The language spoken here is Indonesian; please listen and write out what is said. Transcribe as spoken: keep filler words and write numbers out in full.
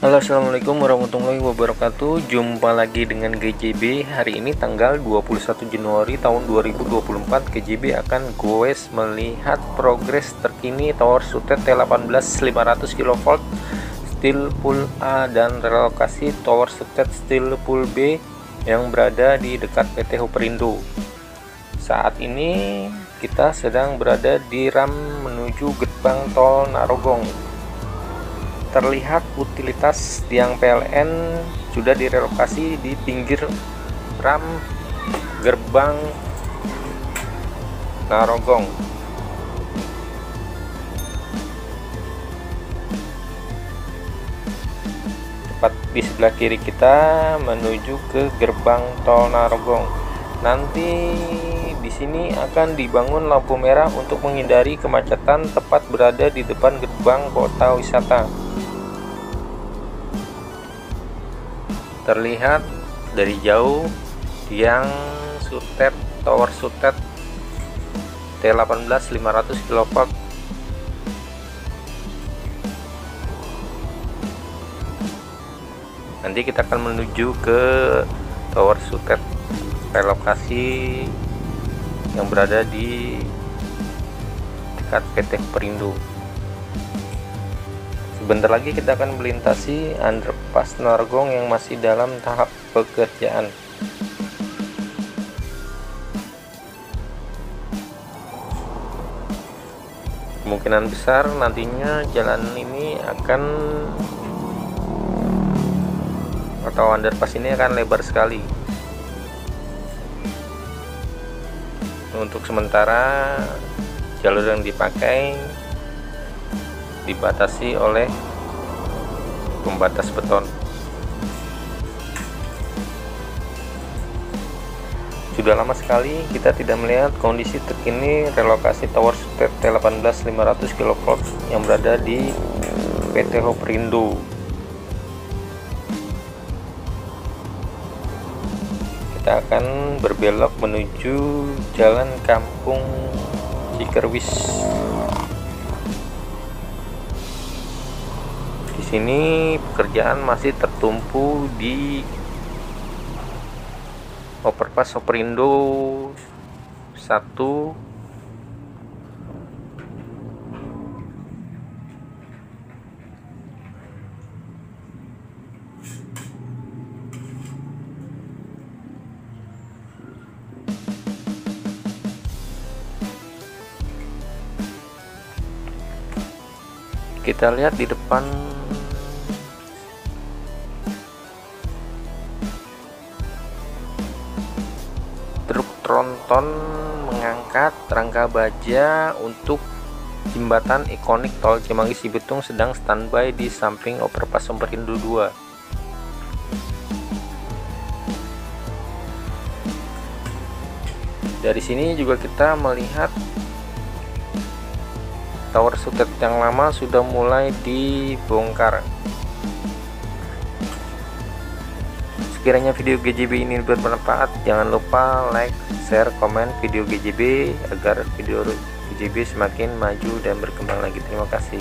Halo, assalamualaikum warahmatullahi wabarakatuh. Jumpa lagi dengan G J B. Hari ini tanggal dua puluh satu Januari tahun dua ribu dua puluh empat. G J B akan goes melihat progres terkini tower Sutet T delapan belas lima ratus kilovolt steel pool A dan relokasi tower Sutet steel pool B yang berada di dekat P T Hoperindo. Saat ini kita sedang berada di ram menuju gerbang tol Narogong. Terlihat utilitas tiang P L N sudah direlokasi di pinggir ram gerbang Narogong. Tepat di sebelah kiri kita menuju ke gerbang tol Narogong. Nanti di sini akan dibangun lampu merah untuk menghindari kemacetan, tepat berada di depan gerbang kota wisata. Terlihat dari jauh tiang Sutet tower Sutet T delapan belas lima ratus kilovolt. Nanti kita akan menuju ke tower Sutet relokasi yang berada di dekat P T Hoperindo. Sebentar lagi kita akan melintasi underpass Narogong yang masih dalam tahap pekerjaan. Kemungkinan besar nantinya jalan ini akan atau underpass ini akan lebar sekali. Untuk sementara jalur yang dipakai dibatasi oleh pembatas beton. Sudah lama sekali kita tidak melihat kondisi terkini relokasi tower Sutet T delapan belas lima ratus kilovolt yang berada di P T Hoperindo. Kita akan berbelok menuju jalan Kampung Cikerwis. Di sini pekerjaan masih tertumpu di overpass Hoperindo satu. Kita lihat di depan truk tronton mengangkat rangka baja untuk jembatan ikonik tol Cimanggis Cibitung sedang standby di samping overpass Hoperindo dua. Dari sini juga kita melihat tower Sutet yang lama sudah mulai dibongkar. Sekiranya video G J B ini bermanfaat, jangan lupa like, share, komen video G J B agar video G J B semakin maju dan berkembang lagi. Terima kasih.